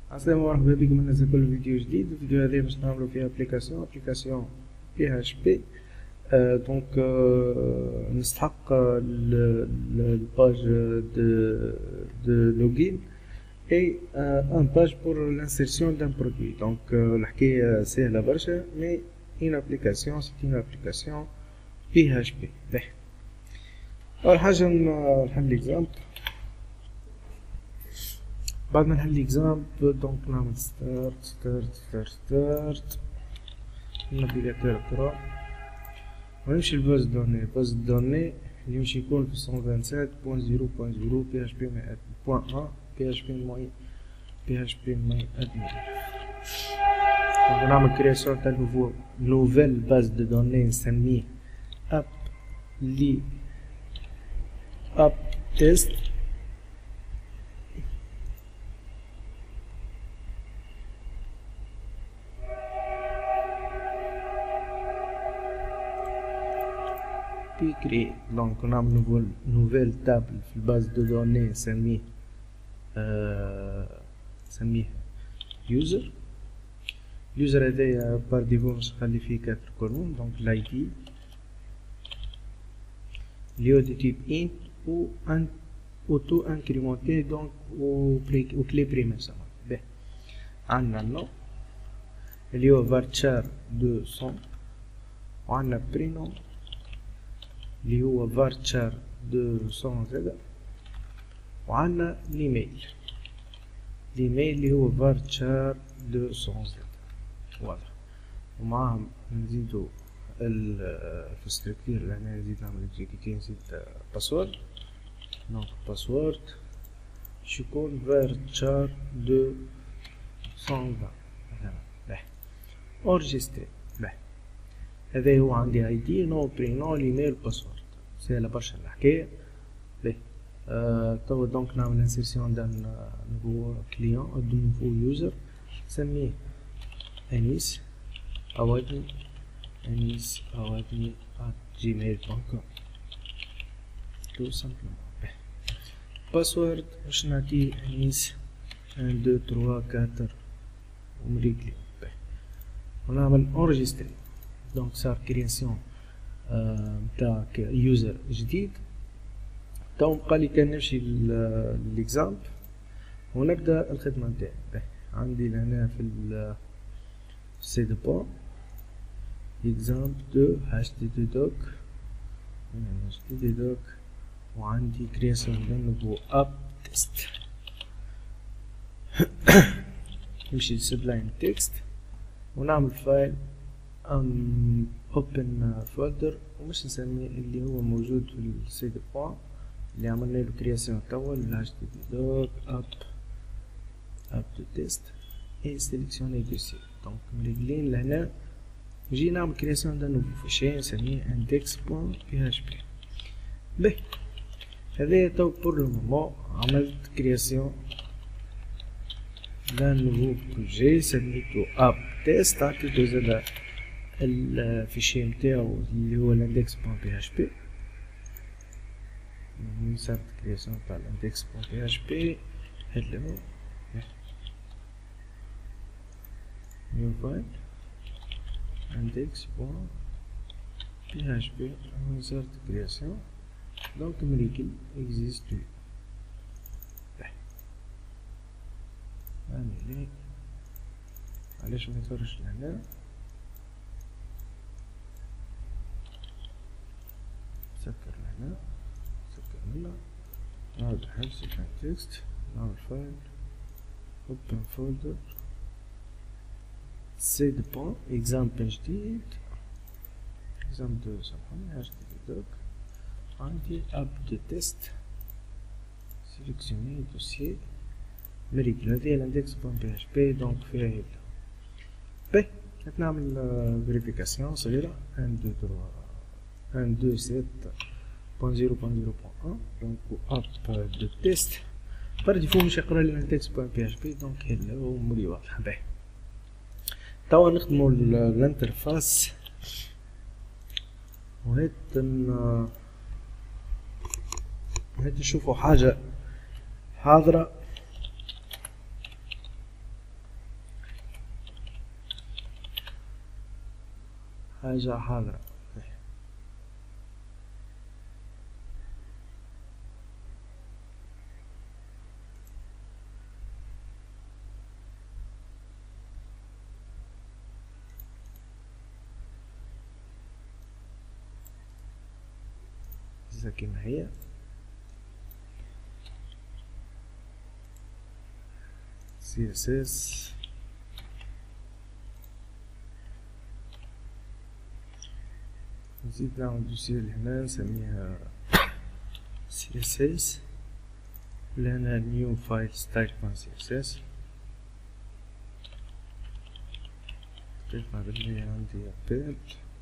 السلام مرحبا بكم من نزل كل فيديو جديد. الفيديو هذا باش نعملو فيه ابليكاسيون PHP. دونك نستحق الباج دو لوجين اي ان باج بور لانسيرسيون دان برودوي. دونك الحكاية سهلة برشا، مي une application c'est une application PHP. أول حاجة نحل ليكزامبل. بعد ما نحل ليكزامبل دونك نعمل ستارت النافيغاتور كرا ونمشي لباز دوني. باز دوني اللي يمشي يكون في 127.0.0 PHP .1 PHP ماي ادمين. نعمل كرياسيون تاع نوفيل باز دو دوني نسميه اب تيست. بي كري دونك نعمل نوفيل تابل في الباز دو دوني نسميه يوزر. اليوزر هذايا بار ديفو باش نخلي فيه 4 كولون. دونك لاي دي ليو دي تيب انت و ان اوتو انكريمونتي دونك و كلي بريمير سما. باهي عندنا النو اللي هو فارتشار 200 وعندنا برينوم اللي هو فارتشار 200 زادا وعندنا الايميل اللي هو فارتشار 200 زادا. واضح. ومعاهم نزيدو في الستركتير هنا نزيد نعمل اكزيكيوتي نزيد باسورد. دونك باسورد باش يكون فارتشار 220. باهي اورجستري. باهي هذا هو عندي اي دي نو برينو الايميل باسورد. سهلة برشا الحكاية. باهي توا دونك نعمل انسيرسيون دان نوفو كليون دو نوفو يوزر نسميه انيس أوادني @gmail.com tout simplement. باسورد باش نعطيه انيس 1 2 3 4 ومريكلي. ونعمل انريجستري. دونك صار كرياسيون نتاع يوزر جديد. تو بقالي كان نمشي للإكزامبل ونبدا الخدمه نتاعي. عندي هنا في سي دو بون اكزامبل دو htdoc وعندي كرياسيون دان نوفو اب تيست. نمشي لسبلايم تكست ونعمل فايل اوبن فولدر ومش نسميه اللي هو موجود في السي دو بون اللي عملنا له كرياسيون توا htdoc اب تيست اي سيليكسيوني دوسي. دونك مريقلين لهنا نجي نعمل كرياسيون دان نوفو فيشي نسميه index.php. باهي هذايا تو بور لو مومون عملت كرياسيون دان نوفو بروجي سميتو اب تيست. عطيتو زادا الفيشي نتاعو اللي هو index.php. صارت كرياسيون تاع index.php. هلو new file index.php صارت كرياسيون. دونك مريكل exist. هاني علاش ما يظهرش لهنا. سكر لهنا سكر هنا نعاود نحل سيكون تكست نعمل فايل open folder سي دو بون اكزامبل جديد اكزامبل دو سامحوني htdoc عندي اب دو تيست سيليكسيوني دوسيي مريكل. هذه الindex.php دونك فيها هيك. باهي نعمل فيريفيكاسيون صغيرة 1.2.7.0.0.1 دونك اب دو تيست بار ديفو مش يقرا لي index.php دونك هلا ومولي واضح. باهي توا نخدمو الانترفاس وهيت نشوفو حاجة حاضرة حاجة حاضرة. إذا كما هي CSS نزيد نعمل دوسية لهنا نسميها CSS لهنا new file style.css كيف ما باللي عندي append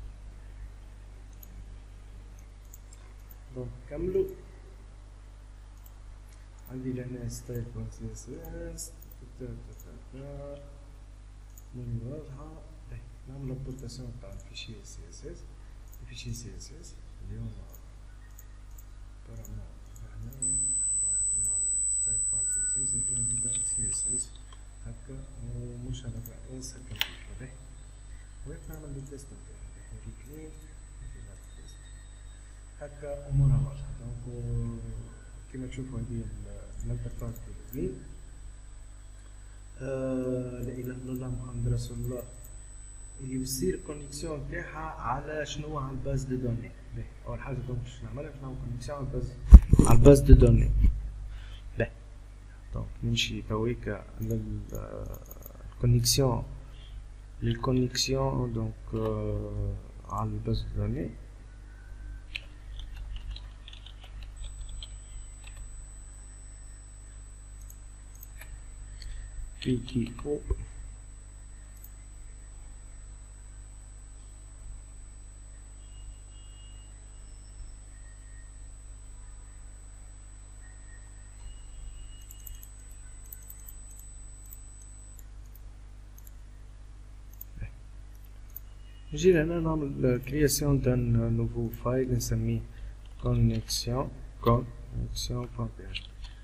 دونك كملوا عندي لهنا style.css من واضحة نعمل امبورتاسيون تاع الفيشي CSS الفيشي CSS اليوم بارامون هنا نعمل style.css اليوم نبدأ CSS هكا ومش على رئيس هكا باهي وهيك نعمل التيست نتاعي نجي كلين نجي التيست هكا أمورها واضحة دونك كيما تشوفوا هذه الانترفاس ديال لا اله الا الله محمد رسول الله اللي بيصير الكونيكسيون تاعها على شنو على الباز دو دوني. باهي اول حاجه دونك باش نعملها باش نعمل كونيكسيون على الباز دو دوني. باهي دونك نمشي تويكا للكونيكسيون دونك على الباز دو دوني في كيكو نجي لهنا نعمل كرياسيون دان نوفو فايل نسميه connexion.php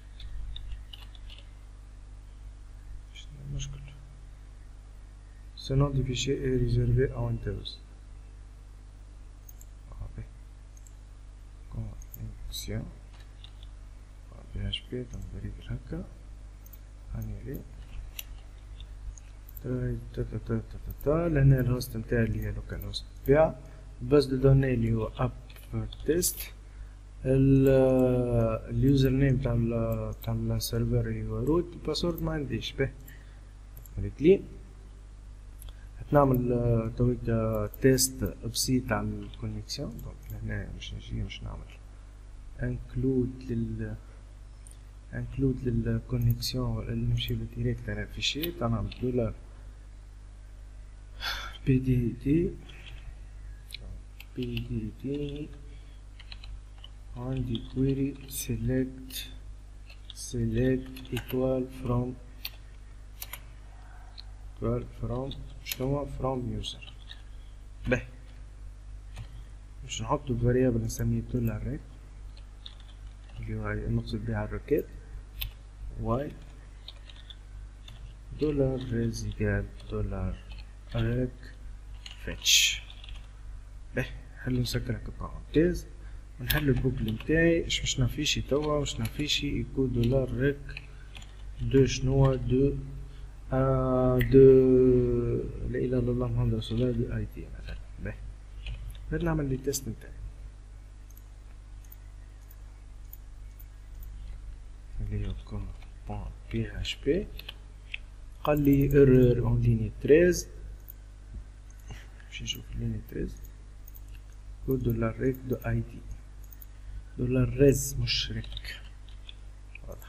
مشكل ce nom du fichier est réservé à Windows. connexion.php تنبريد هكا هنيري لهنا الهوست نتاعي اللي هي لوكال هوست بتاع الباز دو دوني اللي هو اب تيست اليوزر نيم تاع السيرفر اللي هو روت الباسورد ما عنديش به كلين نعمل تويك تيست بسيط على الكونيكسيون دونك هنا مش نعمل انكلود للكونيكسيون اللي نمشي له ديريكت على الفيشي تنعمل دولار pdt عندي query select equal from شنو from user. باهي باش نحطو فاريابل نسميه دولار ريك اللي هو نقصد بها الركات واي دولار ريز ايكال دولار ريك فيتش. باهي نحلو نسكر هكا بارونتيز ونحل البوكل نتاعي اش باش نفيشي توا واش نفيشي يكون دولار ريك دو شنو دو لا اله الا الله محمد رسول الله دو اي تي مثلا. باهي غير نعمل لي تيست نتاعي اللي هو .php قال لي ايرور اون ليني 13 باش نشوف ليني 13 كود دولار ريك دو اي دي دولار ريز مش ريك واضح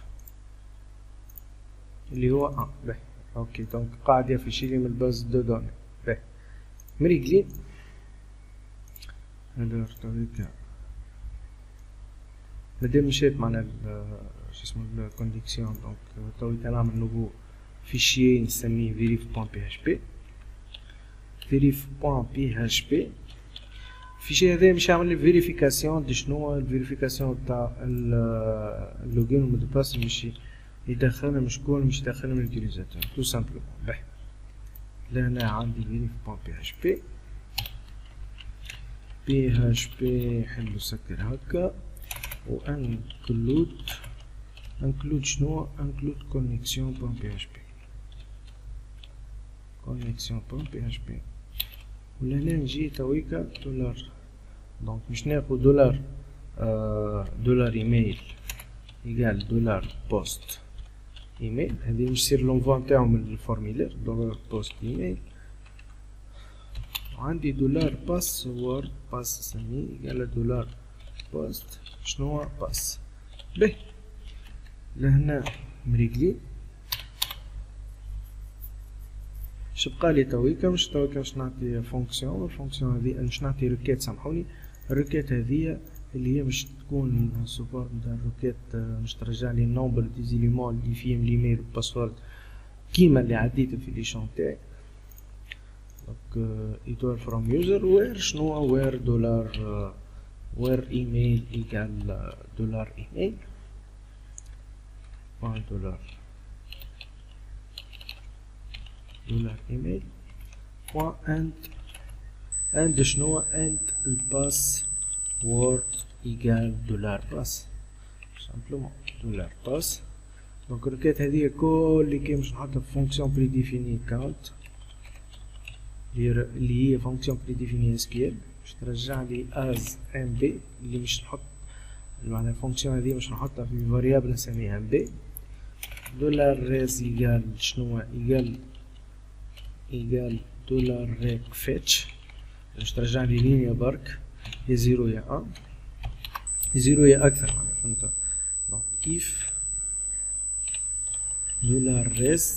اللي هو باهي اوكي دونك قاعد يفشي لي من الباز دو دوني. باهي مريقلي هذا طريقة مادام مشيت معنا شو اسمه الكونيكسيون دونك تويك نعمل نوفو فيشي نسميه verif.php verif.php الفيشي هذا باش يعمل لي فيريفيكاسيون دي شنو الفيريفيكاسيون تاع اللوجين و المود باس ماشي يدخلنا من شكون مش يدخلنا من اليوتيليزاتور تو سامبلومون. باهي لهنا عندي verif.php PHP حلو سكر هكا، و include شنو include connection.php connection.php. ولهنا نجي تويكا دولار، دونك باش ناخد دولار ايميل يقال دولار بوست ايميل، هذه مش سير لونفوا نتاعو من الفورميلير دولار بوست ايميل. وعندي دولار باسورد باس سميه يقال دولار بوست شنو هو باس. به لهنا مريقلي شبقالي تويكا مش نعطي فونكسيون. الفونكسيون هذه مش نعطي ريكيت، سامحوني. الريكيت هذه اللي هي مش تكون سوبر نتاع الريكيت، مش ترجع لي النومبر دي زيليمون اللي فيهم الايميل والباسورد كيما اللي عديته في لي شون تاعي. دونك ايتوال فروم يوزر وير شنو هو وير دولار وير ايميل ايكال دولار ايميل بوان دولار ايميل بوان اند شنو اند الباس وورد ايكال دولار باس سامبلومون دولار باس. دونك الركات هذه كل اللي كاين باش نحطها في فونكسيون بري ديفيني كاونت اللي هي فونكسيون بري ديفيني اس كيو ال باش ترجع لي از ام بي اللي مش نحط معناها الفونكسيون هذه مش نحطها في فاريابل نسميها ام بي. دولار ريز ايكال شنو ايكال دولار ريك فيتش باش ترجع لي لينيا برك يا زيرو يا ان، زيرو يا اكثر معناها فهمت. دونك اف دولار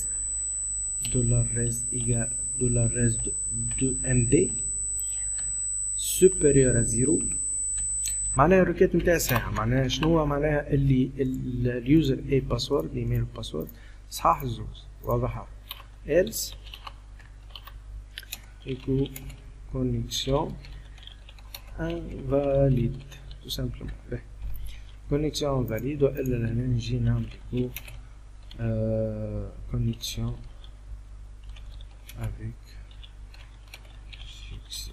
ريز ايكال دولار ريز دو ام بي سوبيريور ا زيرو. معناها الركات نتاع ساعة معناها شنو معناها اللي اليوزر اي باسورد ايميل باسورد صحاح الزوز واضحة. else ايكو connexion invalide tout simplement. به connexion invalide والا لهنا نجي نعمل ايكو connexion avec succès.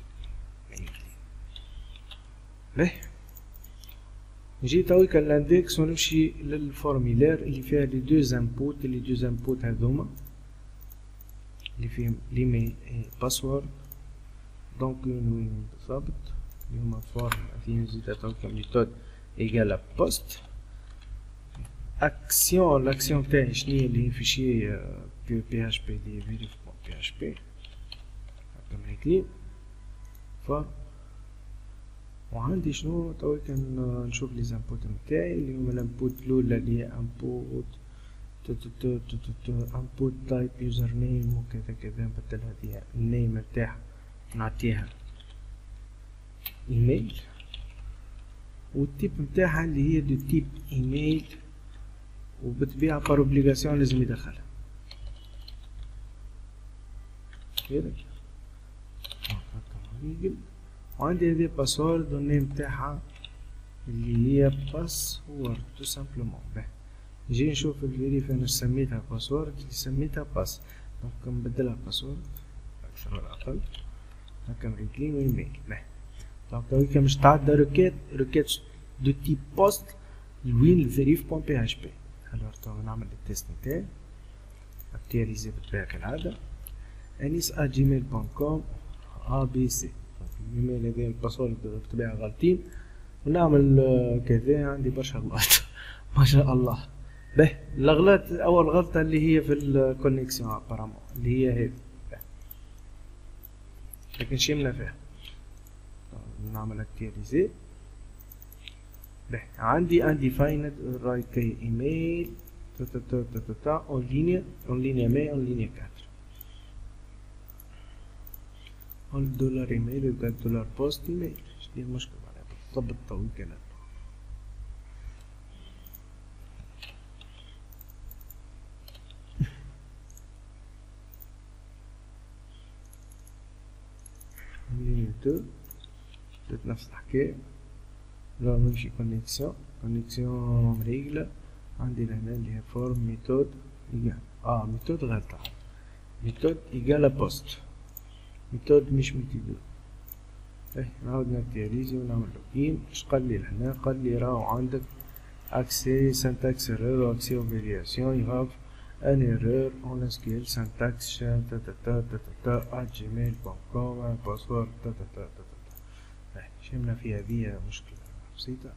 به نجي تويكا الاندكس ونمشي للفورميلير اللي فيها لي دوز انبوت. لي دوز انبوت هذوما اللي فيهم ليميل باسورد. دونك وين بالضبط اللي هما فورم هذه نزيد تويكا ميثود ايكال بوست اكسيون. لاكسيون تاعي شنيا اللي هي فيشي بي اش بي اللي فيريف بي اش بي هكا هيكلي وعندي شنو تويكا نشوف لي زانبوت نتاعي اللي هما الانبوت الاولى اللي هي انبوت انبوت تايب يوزر نيم وكذا كذا نبدل هذه النيم نتاعها نعطيها ايميل، والتيب نتاعها اللي هي دو تيب ايميل وبالطبيعة بار اوبليغاسيون لازم يدخلها كذا. وعندي هذه باسورد والنيم تاعها اللي هي باسورد تو سامبلومون. به نجي نشوف الفيريف انا سميتها باسورد اللي سميتها باس، دونك نبدلها باسورد اكثر ولا اقل هكا مريكلين وايميل. به دونك تويكا مش تعدى روكيت دو تيب بوست لوين الفيريف بون بي اش بي. الوغ تو نعمل التيست نتاعي اكتياليزي بالطريقة كالعادة anis@gmail.com abc. الايميل هذا الباسورد بالطبيعة غالطين ونعمل كذا عندي برشا غلط ما شاء الله. به الغلط اول غلطة اللي هي في الكونيكسيون ابارامون اللي هي هذه لكن شيمنا فيها. نعمل اكتياليزي. به عندي undefined right email en ligne mais en ligne 4 $, ايميل يبقى $post ايميل. شدي المشكلة معناها بالضبط طويل كلام. لينيا 2 نفس الحكاية. لا نمشي كونيكسيون ريجلة. عندي هنا اللي هي فورم ميثود ايجال ميثود غلطة ميثود ايجال بوست ميثود مش ميثود باهي نعاود نكتياليزي ونعمل لوجين. اش قال لي لهنا؟ قال لي راهو عندك accès syntax error ou accès aux variations, you have an error on SQL syntax @gmail.com password شمنا في هذه مشكلة بسيطة.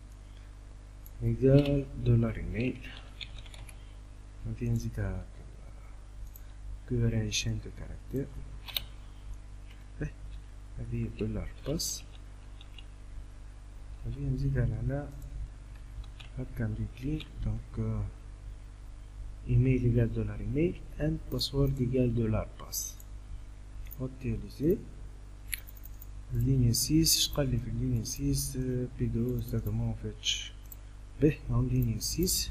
نقدر دولار ايميل نبي نزيدها كوريشن دو كاركتير. هذه دولار باس نبي نزيدها لهنا هكا ندير دونك ايميل يقال دولار ايميل اند باسورد يقال دولار باس. اوتيليزي اللينيا 6. شقال لي في اللينيا 6 بيدو استخدموه فيتش. به هون لينيا 6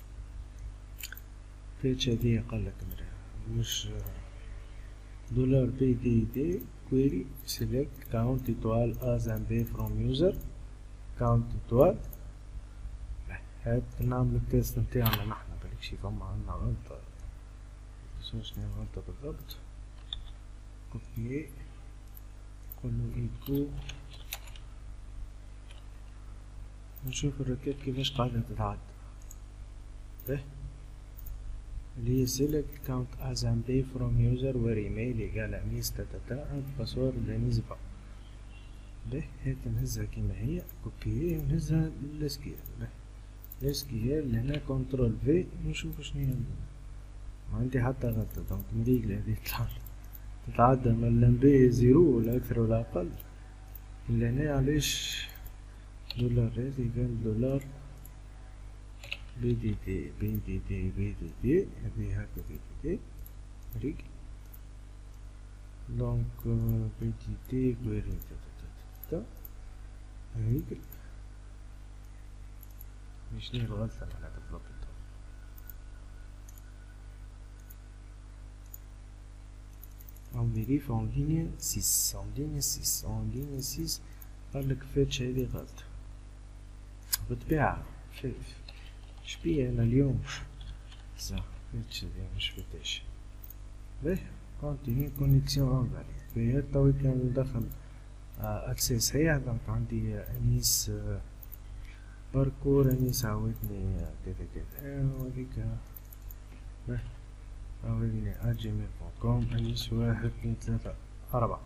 فيتش هذه قالك مش دولار بي دي دي كويري سيلكت كاونت ايتوال از ان بي فروم يوزر كاونت ايتوال. هاد نعمل التيست نتاعنا نحنا بالك شي فما عندنا غلطة شنو الغلطة بالضبط. كوبي نقولو ايكو نشوف الركاب كيفاش قاعدة تتعدى. به اللي هي select count as an pay from user where email equal amis تاتا and password لانيز با. به هيك نهزها كيما هي كوبي ونهزها للسكيل. به السكيل لهنا كنترول في نشوف شنو ما عندي حتى غلطة دونك مريقلة هذي تتعدى من الامبي زيرو ولا اكثر ولا اقل. لهنا علاش دولار هذي قال دولار بي دي دي بي دي دي بي دي دي هذي هكا بي دي دي مريقل دونك بي دي دي كويري تاتا مريقل. شنو الغلطة على بالضبط؟ on vérifie en ligne 6 en ligne 6 en ligne 6 قالك فاتش هذي غلط بالطبيعة. شبيه أنا اليوم صح فاتش هذي مش فاتش. باهي كونتيني كونيكسيون انفاليد. باهي توي كان ندخل اكسي صحيح دونك عندي انيس باركور انيس عاودني كذا كذا وهذيك. باهي عاودني @gmail.com انيس 1 2 3 4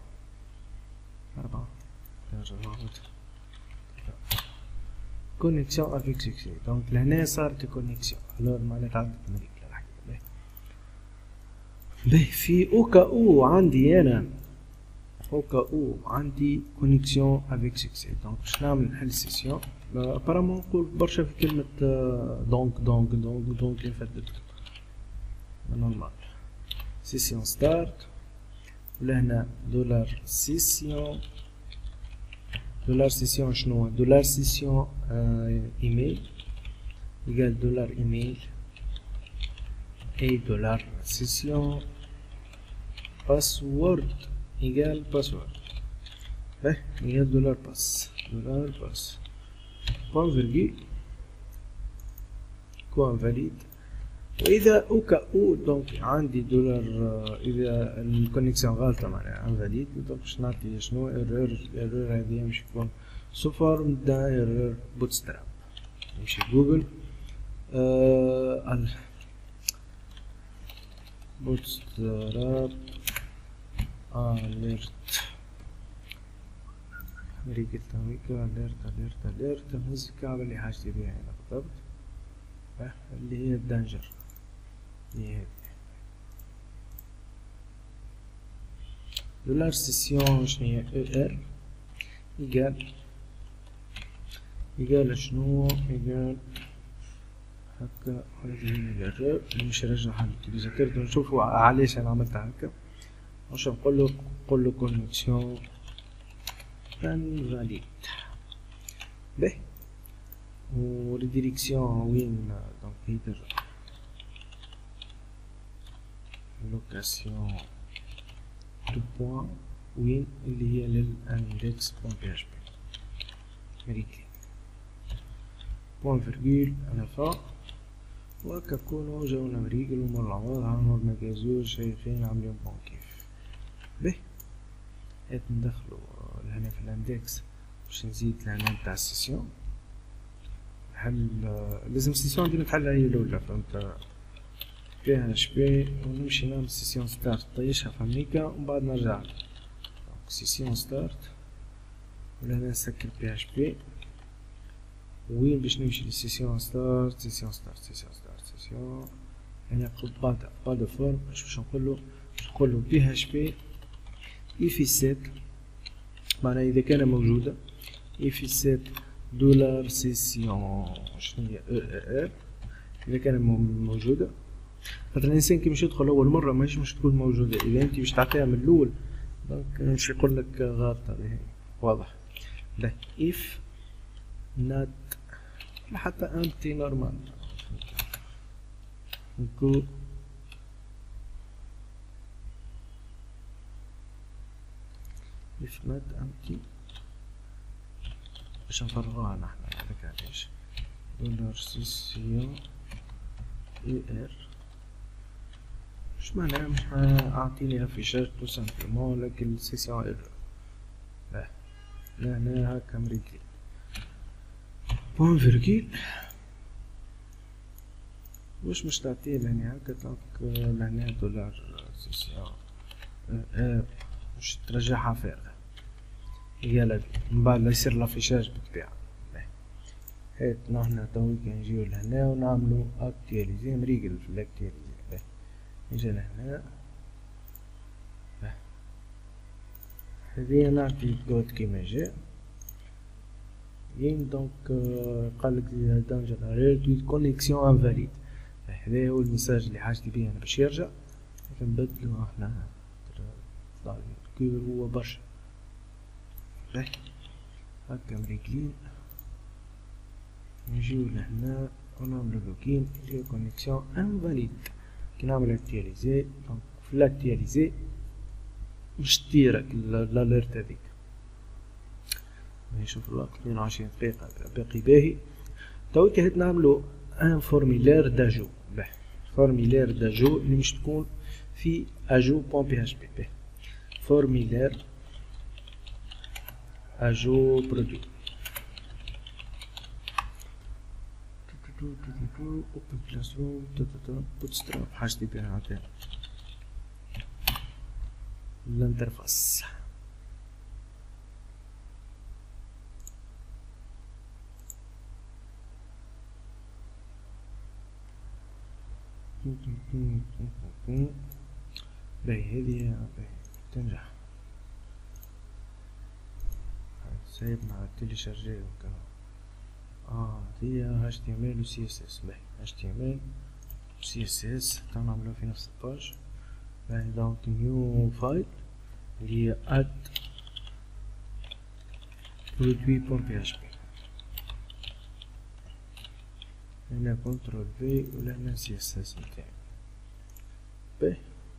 نرجع نعاود كونيكسيون افيك سكسي. دونك لهنا صارت كونيكسيون الوغ معناتها عدت مريك الحكاية. باهي في اوكا او عندي انا اوكا او عندي كونيكسيون افيك سكسي دونك باش نعمل نحل سيسيون. ابارامون نقول برشا في كلمة دونك اللي فاتت نورمال. سيسيون ستارت ولهنا دولار سيسيون. دولار سيسيون شنو؟ دولار سيسيون ايميل يقال دولار ايميل اي دولار سيسيون باسورد يقال باسورد. به يقال دولار باس بوان فيرجول كوان فاليد. واذا اوكا او دونك عندي دولار اذا الكونيكسيون غلطة معناها انفاليد دونك باش نعطي شنو ايرور هذه يمشي يكون سو فورم دا ايرور بوتستراب. نمشي جوجل بوتستراب اليرت مريقل تويكا اليرت نهز الكعبة اللي حاجتي بيها هنا بالضبط اللي هي الدانجر اللي هي دولار سيسيون شنو هي يقال شنو يقال هكا. هذه الراب مش راجع حل ذكرت نشوفوا علاش انا عملتها هكا. واش نقول له كونيكسيون انفاليد. باهي وريديريكسيون وين دونك هيدر لوكاسيون دو بوان وين اللي هي للاندكس بوان بي اش بي مريكلي بوان فيرجول على فا. وهكا كونو جاونا مريقل ومرة واضحة نورنا كازوج شايفين عاملين بون كيف. باهي هات ندخلو ندخل هنا في الاندكس باش نزيد العنوان تاع السيسيون. نحل لازم السيسيون ديما نحلها هي الاولى، فهمت؟ PHP ونمشي نعمل سيسيون ستارت طيشها فميكا ومن بعد نرجع سيسيون ستارت، ولا هنا نسكر PHP. وين باش نمشي للسيسيون ستارت؟ سيسيون ستارت سيسيون يعني قبل بعد فورم باش نقولو PHP if set، معناها إذا كان موجودة if set دولار سيسيون شنو هي EER إذا كان موجودة. خاطر الإنسان كي باش يدخل أول مرة ماهيش باش تكون موجودة، إذا أنت باش تعطيها من الأول دونك مش يقولك غلطة. واضح؟ ده if not حتى empty normal نكو if not empty باش نفرغوها نحنا هذاك علاش دولار سيسيون ER مش معناها مش أعطيني افيشاج تو سامبلومون لكن سيسيون ايرور. لا هنا هاكا مريكلي بوان فيرغيل واش مش تعطيه لهني هاكا دونك لهنا دولار سيسيون مش ترجعها فارغة هي لا من بعد لا يصير لافيشاج بالطبيعة. هيت نحنا توي كي نجيو لهنا ونعملو اكتياليزي مريقل في الاكتياليزي. نجي لهنا هذيا نعطي الكود كيما جا دونك قالك دانجر ارير كونيكسيون انفاليد. هذا هو الميساج اللي حاجتي بيه انا باش يرجع. نبدلو احنا الكور هو برشا هاكا مريقلين. نجيو لهنا ونعملو لوجين يجي كونيكسيون انفاليد. كي نعمل اكتياليزي دونك في الاكتياليزي باش تديرك الاليرت هذيك. نشوف الوقت 22 دقيقة باقي باهي. تويك هاد نعملو ان فورميلير داجو فورميلير داجو اللي مش تكون في اجو بون بي اش بي فورميلير اجو برودوي اوبن كلاس روم بوتستراب حاجتي بيها عطينا الانترفاس. باهي هذي تنجح سايب مع تيليشارجي وكا. هي HTML و CSS. باهي HTML و CSS تنعملو في نفس الباج. باهي دونك نيو فايل اللي هي add produit.php. هنا كنترول في ولهنا CSS متاعي. باهي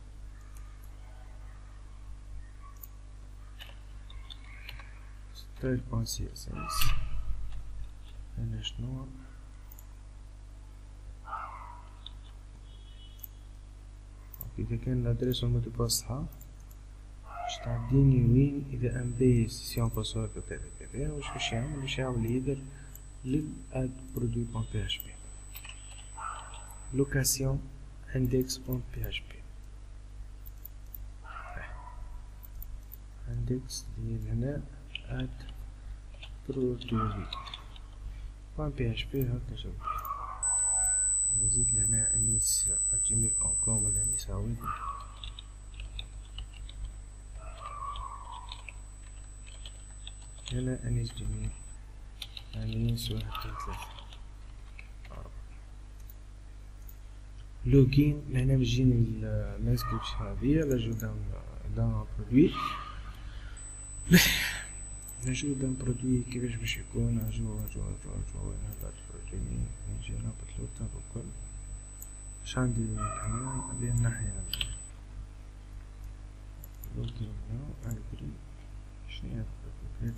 style.css هنا شنو إذا كان الأدريس والمود باس صحاح باش تعديني وين إذا أمبي سيسيون باسورد كذا كذا واش باش يعمل؟ باش يعمل يدر للأد برودوي بون بي اش بي لوكاسيون اندكس بون بي اش بي. اندكس اللي هنا اد برودوي بون بي اش بي هاكا شوف. نزيد لهنا انيس @gmail.com ولا انيس عويد. هنا انيس جميل انيس 1 2 3 لوجين. هنا بيجيني الانسكريبشن هذيا لاجو دان برودوي. نجو دان برودوي كيفاش باش يكون اجو هذا البرودوي نجي نهبط لو تاب الكل. اش عندي هنا هذه الناحية لوجين نو اجري شنو هذا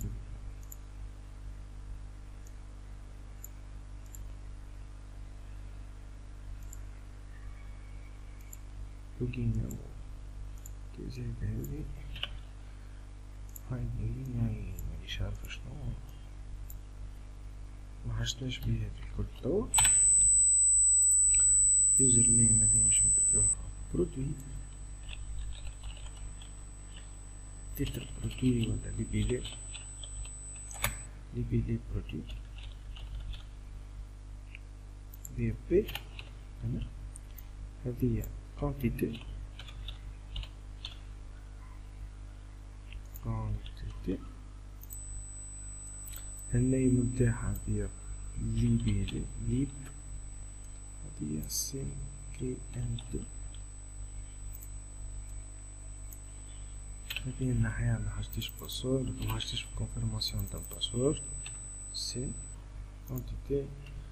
لوجين نو كي زيد هذي هاي مانيش عارف شنو، محشتناش بيه هادي الكل توا. يوزر نيم هادي باش نبدلوها برودوي، تيتر برودوي ولا ليبيلي برودوي دي بي. هنا هذه كونتيتي النيم نتاعها هي ليبيلي ليب، هذه سي كي ان تي. هذه الناحية محاجتيش باسورد، محاجتيش بكونفيرماسيون تاع الباسورد. سي كونتيتي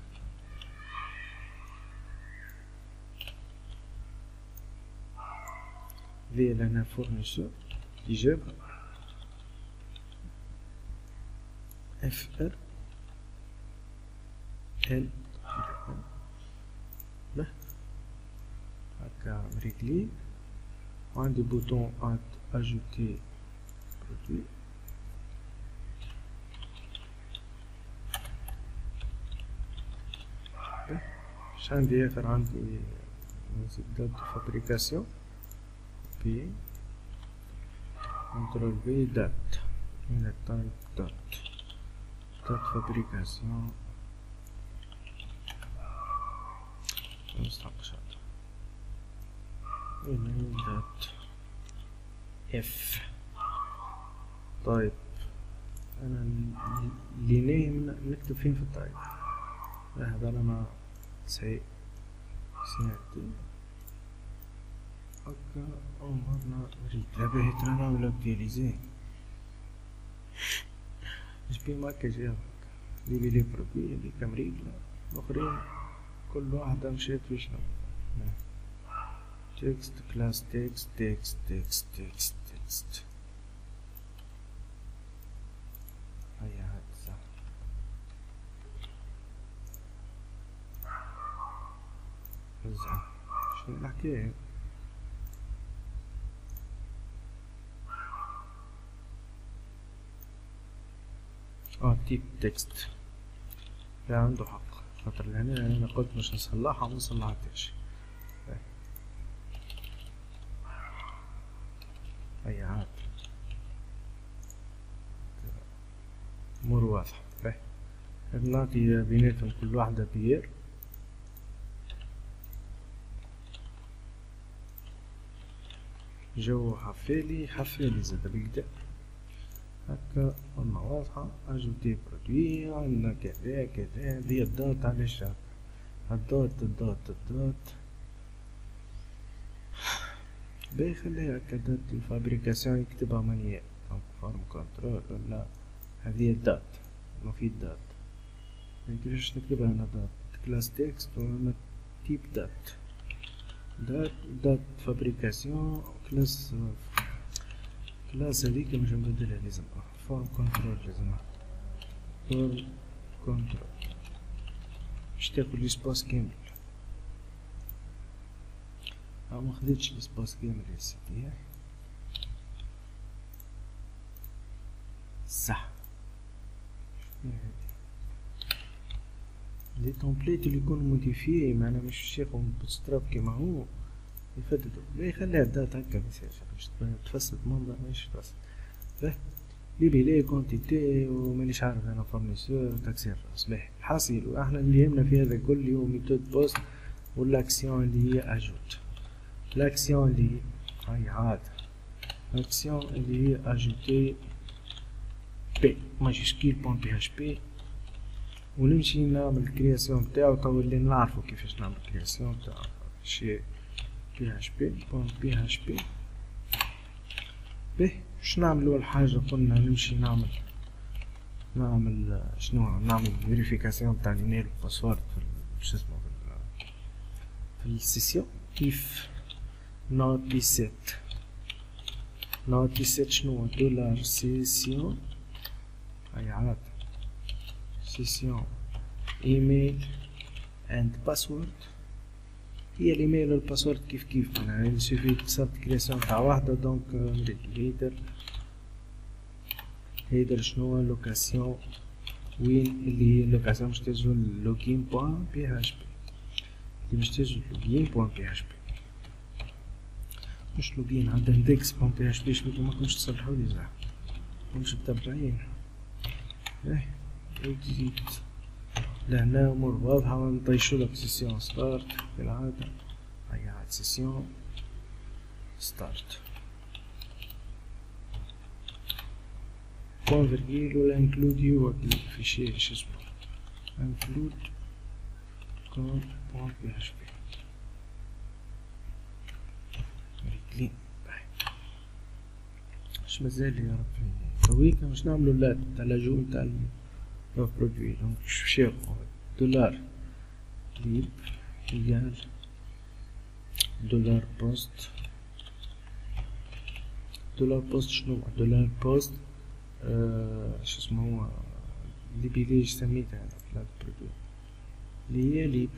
في لنا فورنيسور تجاب اف ار ال به هكا مريكلي، وعندي بوتون اد اجوتي برودوي. اش عندي اخر؟ عندي دات فابريكاسيون بي كنترول في دات من التايب دات فابريكاسيون مستقشر ايميل دات اف طيب. انا اللي نايم نكتب فين في الطايب هذا لما سي سياتي هكا عمرنا نريد لاباهي ترى نعمل اكتياليزي مش بي ماكاج هكا لي برودوي لي كامريكلا الاخرين كل واحدة مشيت في شنو. تكست كلاس تكست تكست تكست تكست تكست هيا هاد صح. زين شنو الحكاية؟ تيب تكست لا عنده حق، خاطر لهنا انا قلت باش نصلحها وما صلحتهاش. هيا عاد امور واضحة. نعطي بيناتهم كل واحدة بير جو حفالي زاد بالكدا هكا أما واضحة. أجوتي برودوي عندنا كذا كذا هذي الدات علاش الدات باهي خليها هكا دات الفابريكاسيون يكتبها مانيال دونك فورم كونترول ولا هذه الدات ما في الدات مكيفاش نكتبها هنا دات كلاس تكست ولا تيب دات فابريكاسيون كلاس هذيك مش نبدلها لازم فورم كنترول لازم فورم كنترول باش تاكل ليسباس كامل. مخديتش ليسباس كامل يا سيدي صح. لي تومبليت اللي يكونوا موديفيي معنا مش شيخهم بوتستراب كيما هو يفددو باهي خليها الدات هكا باش تفسد منظر ماهيش تفسد. لي كونتيتي ومانيش عارف انا فورنيسور تاكسير راس باهي. الحاصل واحنا اللي يهمنا في هذا الكل اللي هو ميثود بوست والاكسيون اللي هي اجوت. الاكسيون اللي هاي عاد الاكسيون اللي هي اجوتي بي ماجيسكيل بون بي اش بي ونمشي نعمل الكرياسيون تاعو. تو اللي نعرفو كيفاش نعمل الكرياسيون تاع شي بي اش بي بون بي اش بي. باهي باش نعمل اول حاجة قلنا نمشي نعمل شنو نعمل فيريفيكاسيون تاع الايميل والباسورد في اسمه في السيسيون. كيف نوت بي سيت شنو دولار سيسيون هاي عاد سيسيون ايميل اند باسورد. هي الايميل والباسورد كيف معناها يسوفي صارت كرياسيون تاع واحدة دونك نريد ليدر هيدا شنو لوكاسيون وين اللي هي لوكاسيون باش تهزو لوجين بوان بي اتش بي اللي باش تهزو لوجين بوان بي اتش بي مش لوجين عند اندكس بوان بي اتش بي شبيكو ماكمش تصلحولي زعما مش متبعين اكزيت لهنا امور واضحة ونطيشولك سيسيون ستارت كالعادة هيا عاد سيسيون ستارت بوان فيرجيل ولا انكلود يو فيشي شسمو انكلود كود بوان بي اتش بي ريكلين اش مازال يا ربي تويكا باش نعملو اللات تاع لاجو نتاع لوف برودوي دونك نمشيو دولار ليب إيجال دولار بوست دولار بوست شنو دولار بوست شو اسمه اللي بيليج سميتها هذا في هاد البرودوي اللي هي ليب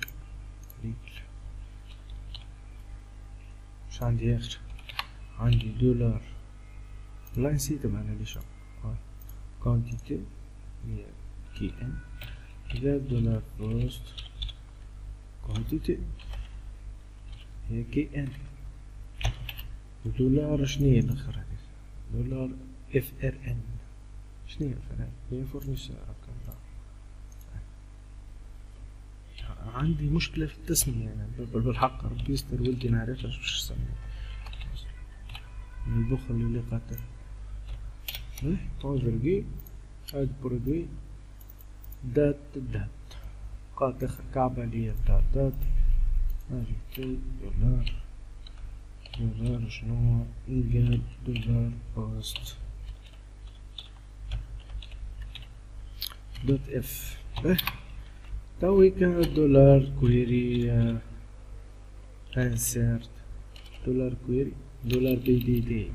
مش عندي اخر عندي دولار والله نسيت معنا لي شو كونتيتي هي كي ان إذا دولار بوست كونتيتي هي كي ان دولار شنيا الاخر هذيك دولار اف ار ان شنيا اف ار ان هي فورنيسور هكا عندي مشكلة في التسمية يعني بالحق ربي يستر ولدي نعرفهاش باش نسميه من البخل اللي قاتل بون فيرجيل هاد برودوي دات قاعد اخر كعبة ليا بتاع دات هاجي دولار شنو إيجال دولار بوست دوت اف تويكا دولار كويري انسيرت دولار كويري دولار بي دي دي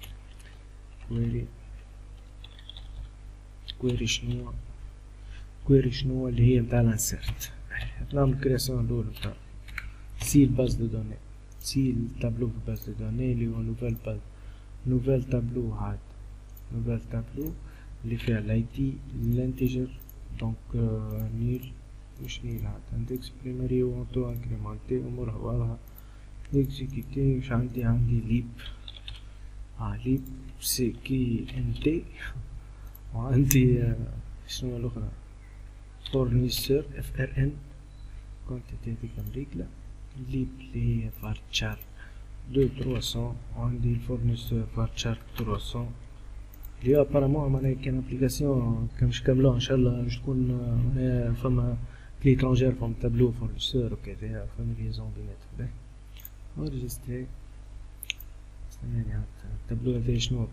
كويري شنو اللي هي متاع الانسيرت نعمل كرياسيون الاولى متاع سيل باز دو دوني سيل تابلو في باز دو دوني اللي هو نوفيل تابلو هاد نوفيل تابلو اللي فيها الاي دي الانتيجر دونك نيل مش نيل هاد اندكس بريماري وانتو انكريمونتي امورها واضحة اكزيكيتي مش عندي ليب ليب سي كي ان تي وعندي شنو الاخرى فورنيسور اف ار ان كونتيتي هذيك امريكا ليب اللي هي فارتشار 2300 وعندي الفورنيسور فارتشار 300 اللي ابارامون معناها كان ابليكاسيون كمش كاملة ان شاء الله باش تكون معناها فما في ليترونجير فما تابلو فورنيسور وكذا فما ليزون بيناتهم انريجستري استناني هاد التابلو هذا شنو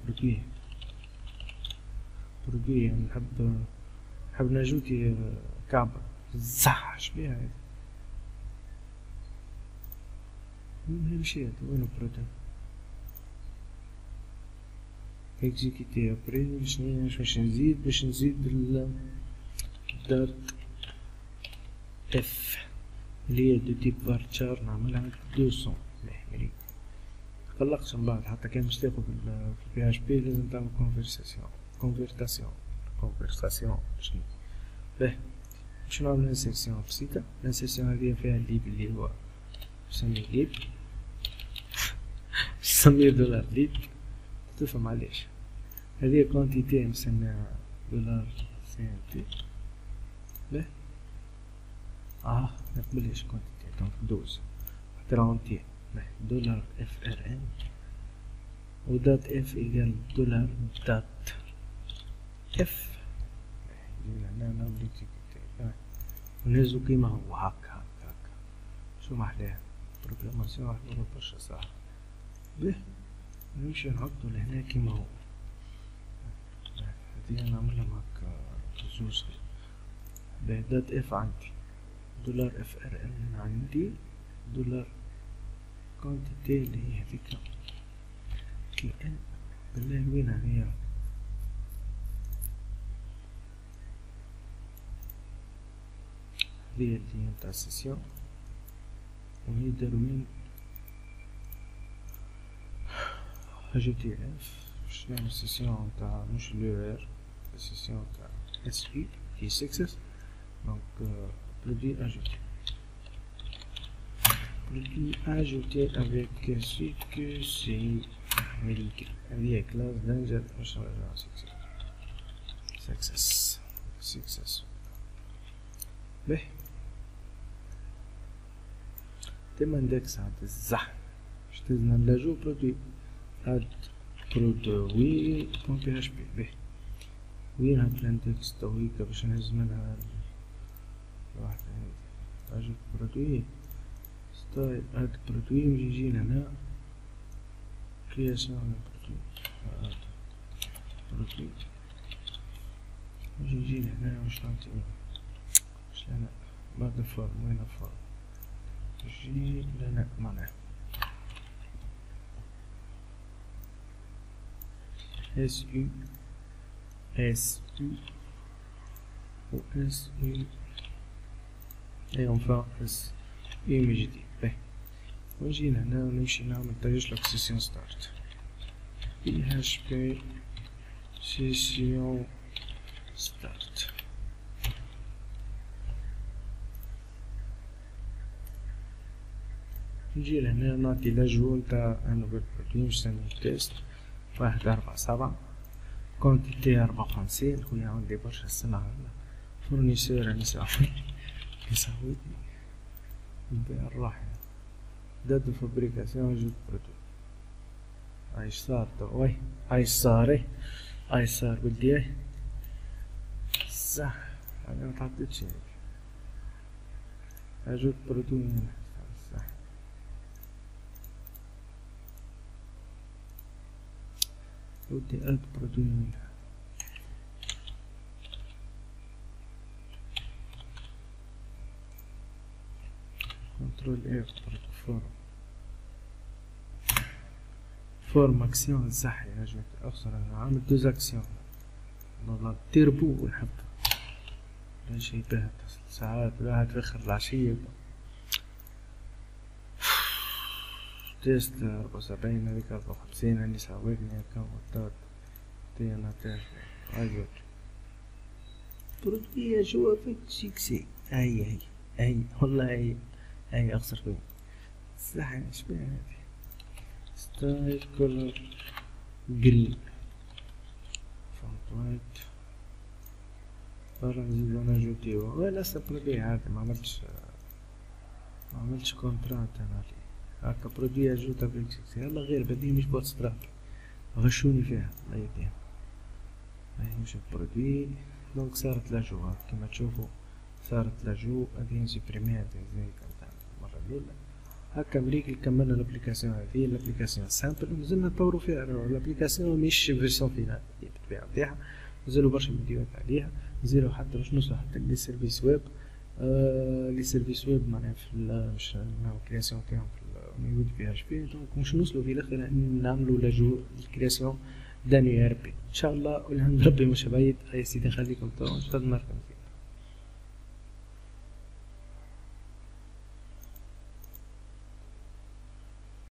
برودوي يعني نحب نجوتي كعبة زح شبيها هادي مشيت وينو برودوي اكزيكيتي ابري شنيا باش نزيد دات اف اللي هي دو تيب فارتشار نعملها 200 ملي قلقت من بعد حتى كان باش تاخد في بي اتش بي لازم تعمل كونفرساسيون شنو باهي باش نعمل انسيرسيون بسيطة الانسيرسيون هذه فيها الليب اللي هو نسميه ليب نسميه دولار ليب تفهم علاش هذه كونتيتي نسميها دولار سي ان تي باهي مقبلهاش كونتيتي دونك دوز حتى رونتي دولار اف ار ان ودات اف ايجال دولار دات اف هنا نعمل اكزيكيوتي ونهزو كيما هو هكا شو محلاها بروغراماسيون محلوها برشا صح بيه نمشي نحطو لهنا كيما هو هادي نعملهم هكا زوز بيه دات اف عندي دولار اف ار ان عندي دولار كونتيتي اللي هي هذيك كي ان بالله وينها هي هذه اللي نتاع السيسيون وهي داروين جي تي اف باش نعمل سيسيون نتاع مش لو ار session SU qui est success. Donc produit ajouté. Produit ajouté avec CQC médical. هذه classe danger success. به تم اندكس هاد الزح شتزنا نلاجو برودوي هاد برودوي بون بي اش بي. به وين هاد الاندكس تويكا باش نهز منها الواحدة هادي اجوت برودوي ستايل هاد برودوي نجي نجينا هنا كرياسيون برودوي نجي نجينا هنا واش نعطي واش لنا بعد الفورم وين الفورم جي لنا معناها SU و SU et enfin SU مجدي. باهي ونجينا هنا ونمشي نعمل تغيير سيسيون ستارت PHP سيسيون ستارت. نجي لهنا نعطي لاجو نتاع نوفيل برودوي نسميه تيست 147 كونتيتي 54. خويا عندي برشا سلعة فورنيسور يساويني نبيع الراحة داد فابريكاسيون جوج برودوي. عايش صار وي عايش صاري عايش صار ولدي صح انا متعدتش اجوت برودوي صح ودي اد برودوي منها كنترول اف فورم اكسيون صح يا جماعة اخسر انا عامل دوز اكسيون والله تيربو ونحب لا شي باه ساعات الواحد في اخر العشية تيست 74 هذيك 54 اللي ساويتني هكا وطات انا تاعي عجبت برودوي جوا فيك سيكسي اي والله اي اخسر فيه صح اشبه هذي ستايل كولر جرين فونت وايت برا نزيدو نجوتيو ولا برودوي عادي ما عملتش كونترات انا عليه هاكا برودوي اجوتا فيك سيكسي يلا غير بدي مش بوتستراب غشوني فيها الله يديهم هاي مش برودوي دونك صارت لاجو كيما تشوفوا صارت لاجو هذه نسيبريميها زي كانت المرة الأولى هكا مريكل كملنا الابليكاسيون هذه الابليكاسيون سامبل ونزلنا نطورو فيها الابليكاسيون مش فيرسيون فينال بالطبيعة نتاعها نزلو برشا فيديوهات عليها نزلو حتى باش نوصلو حتى لي سيرفيس ويب لي سيرفيس ويب معناها في مش نعمل كرياسيون تاعهم في الميود بي اش بي دونك مش نوصلو في الاخر نعملو لاجو الكرياسيون داني ار بي ان شاء الله والحمد ربي مش بعيد. يا سيدي خليكم تو ان شاء الله نركب